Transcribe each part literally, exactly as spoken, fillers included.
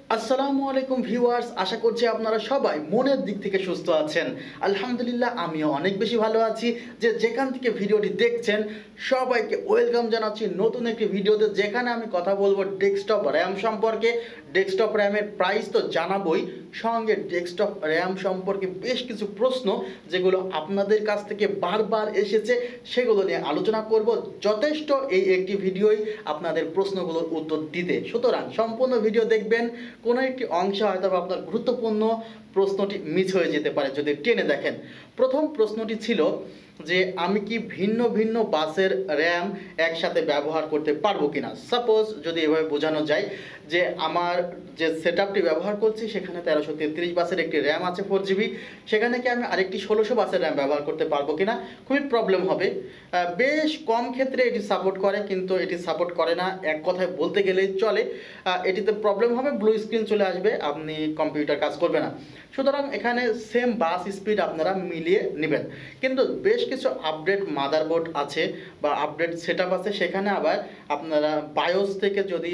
আসসালামু আলাইকুম ভিউয়ার্স, আশা করছি আপনারা সবাই মনের দিক থেকে সুস্থ আছেন। আলহামদুলিল্লাহ আমিও অনেক বেশি ভালো আছি। যে যেখান থেকে ভিডিওটি দেখছেন সবাইকে ওয়েলকাম জানাচ্ছি নতুন একটি ভিডিওতে, যেখানে আমি কথা বলবো ডেস্কটপ র্যাম সম্পর্কে। ডেস্কটপ র্যামের প্রাইস তো জানাবই, সঙ্গে ডেস্কটপ র্যাম সম্পর্কে বেশ কিছু প্রশ্ন যেগুলো আপনাদের কাছ থেকে বারবার এসেছে সেগুলো নিয়ে আলোচনা করব। যথেষ্ট এই একটি ভিডিওই আপনাদের প্রশ্নগুলোর উত্তর দিতে, সুতরাং সম্পূর্ণ ভিডিও দেখবেন। কোনো একটি অংশ হয়তো আপনার গুরুত্বপূর্ণ প্রশ্নটি মিস হয়ে যেতে পারে যদি টেনে দেখেন। প্রথম প্রশ্নটি ছিল যে আমি কি ভিন্ন ভিন্ন বাসের র্যাম একসাথে ব্যবহার করতে পারবো কিনা। সাপোজ যদি এভাবে বোঝানো যায় যে আমার যে সেট আপটি ব্যবহার করছি সেখানে তেরোশো তেত্রিশ বাসের একটি র্যাম আছে ফোর জিবি, সেখানে কি আমি আরেকটি ষোলোশো বাসের র্যাম ব্যবহার করতে পারবো কিনা। খুবই প্রবলেম হবে। বেশ কম ক্ষেত্রে এটি সাপোর্ট করে, কিন্তু এটি সাপোর্ট করে না এক কথায় বলতে গেলেই চলে। এটিতে প্রবলেম হবে, ব্লু স্ক্রিন চলে আসবে, আপনি কম্পিউটার কাজ করবে না। সুতরাং এখানে সেম বাস স্পিড আপনারা মিলিয়ে নেবেন। কিন্তু বেশ কিছু আপডেট মাদারবোর্ড আছে বা আপডেট সেট আপ আছে, সেখানে আবার আপনারা বায়োস থেকে যদি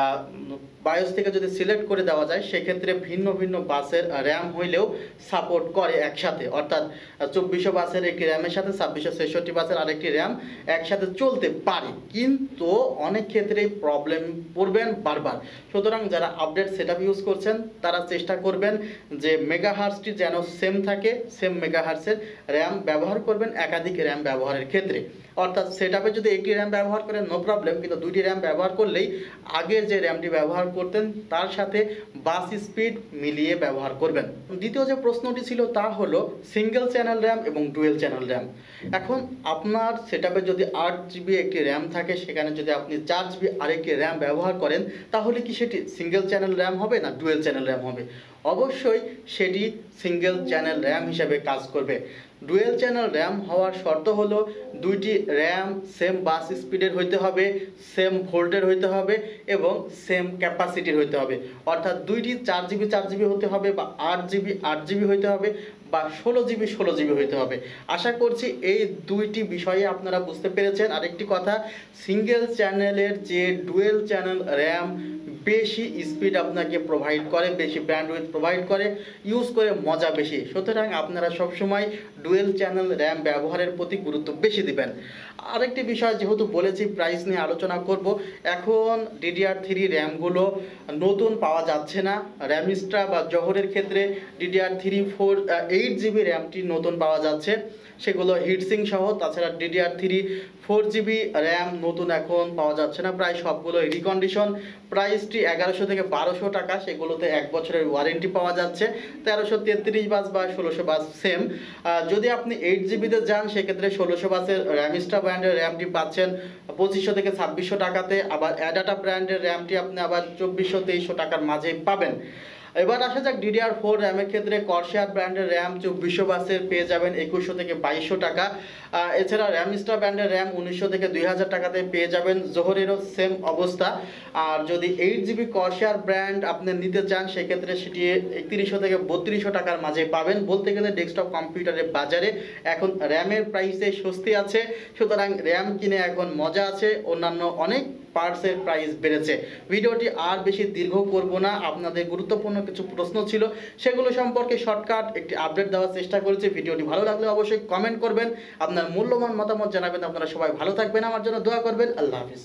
বায়োস থেকে যদি সিলেক্ট করে দেওয়া যায় সেক্ষেত্রে ভিন্ন ভিন্ন বাসের র্যাম হইলেও সাপোর্ট করে একসাথে, অর্থাৎ চব্বিশশো বাসের একটি র্যামের সাথে ছাব্বিশশো ছেষট্টি বাসের আরেকটি র্যাম একসাথে চলতে পারে, কিন্তু অনেক ক্ষেত্রেই প্রবলেম পড়বেন বারবার। সুতরাং যারা আপডেট সেট আপ ইউজ করছেন তারা চেষ্টা করবেন যে মেগাহার্সটি যেন সেম থাকে, সেম মেগাহার্সের র্যাম ব্যবহার করবেন একাধিক র্যাম ব্যবহারের ক্ষেত্রে। অর্থাৎ সেট আপে যদি একটি র্যাম ব্যবহার করেন নো প্রবলেম, কিন্তু দুইটি র্যাম ব্যবহার করলেই আগের যে র্যামটি ব্যবহার করতেন তার সাথে বাস স্পিড মিলিয়ে ব্যবহার করবেন। দ্বিতীয় যে প্রশ্নটি ছিল তা হলো সিঙ্গেল চ্যানেল র্যাম এবং ডুয়েল চ্যানেল র্যাম। এখন আপনার সেট আপে যদি আট জিবি একটি র্যাম থাকে, সেখানে যদি আপনি চার জিবি আরেকটি র্যাম ব্যবহার করেন, তাহলে কি সেটি সিঙ্গেল চ্যানেল র্যাম হবে না ডুয়েল চ্যানেল র্যাম হবে? অবশ্যই সেটি সিঙ্গেল চ্যানেল র্যাম হিসাবে কাজ করবে। ডুয়েল চ্যানেল র্যাম হওয়ার শর্ত হলো দুইটি র্যাম সেম বাস স্পিডের হইতে হবে, সেম ভোল্টের হইতে হবে এবং সেম ক্যাপাসিটির হইতে হবে। অর্থাৎ দুইটি চার জিবি চার জিবি হতে হবে, বা আট জিবি আট জিবি হইতে হবে, বা ষোলো জিবি ষোলো জিবি হইতে হবে। আশা করছি এই দুইটি বিষয়ে আপনারা বুঝতে পেরেছেন। আরেকটি কথা, সিঙ্গেল চ্যানেলের যে ডুয়েল চ্যানেল র্যাম বেশি স্পিড আপনাকে প্রোভাইড করে, বেশি ব্যান্ডউইথ প্রোভাইড করে, ইউজ করে মজা বেশি। সুতরাং আপনারা সবসময় ডুয়েল চ্যানেল র্যাম ব্যবহারের প্রতি গুরুত্ব বেশি দিবেন। আরেকটি বিষয় যেহেতু বলেছি প্রাইস নিয়ে আলোচনা করব, এখন ডিডিআর থ্রি র্যামগুলো নতুন পাওয়া যাচ্ছে না। র্যামিস্ট্রা বা জহরের ক্ষেত্রে DDR three four eight GB র্যামটি নতুন পাওয়া যাচ্ছে, সেগুলো হিটসিং সহ। তাছাড়া DDR three four GB RAM নতুন এখন পাওয়া যাচ্ছে না, প্রায় সবগুলো রিকন্ডিশন। প্রাইসটি এগারোশো থেকে বারোশো টাকা, সেগুলোতে এক বছরের ওয়ারেন্টি পাওয়া যাচ্ছে। তেরোশো তেত্রিশ বাস বা ষোলোশো বাস সেম। যদি আপনি এইট জিবিতে যান সেক্ষেত্রে ষোলোশো বাসের র্যামিস্ট্রা ব্র্যান্ডের র্যামটি পাচ্ছেন পঁচিশশো থেকে ছাব্বিশশো টাকাতে, আবার অ্যাডাটা ব্র্যান্ডের র্যামটি আপনি আবার চব্বিশশো তেইশশো টাকার মাঝেই পাবেন। এবার আসা যাক ডিডিআর ফোর র্যামের ক্ষেত্রে কর্সার ব্র্যান্ডের র্যাম চব্বিশশো বাসের পেয়ে যাবেন একুশশো থেকে বাইশশো টাকা। এছাড়া র্যামিস্টার ব্র্যান্ডের র্যাম উনিশশো থেকে দুই হাজার টাকাতে পেয়ে যাবেন, জোহরেরও সেম অবস্থা। আর যদি এইট জিবি কর্সার ব্র্যান্ড আপনি নিতে চান সেক্ষেত্রে সেটি একত্রিশশো থেকে বত্রিশশো টাকার মাঝে পাবেন। বলতে গেলে ডেস্কটপ কম্পিউটারের বাজারে এখন র্যামের প্রাইসে স্বস্তি আছে, সুতরাং র্যাম কিনে এখন মজা আছে। অন্যান্য অনেক পার্টসের প্রাইস বেড়েছে। ভিডিওটি আর বেশি দীর্ঘ করব না, আপনাদের গুরুত্বপূর্ণ কিছু প্রশ্ন ছিল সেগুলো সম্পর্কে শর্টকাট একটি আপডেট দেওয়ার চেষ্টা করেছি। ভিডিওটি ভালো লাগলে অবশ্যই কমেন্ট করবেন, আপনার মূল্যবান মতামত জানাবেন। আপনারা সবাই ভালো থাকবেন, আমার জন্য দোয়া করবেন। আল্লাহ হাফিজ।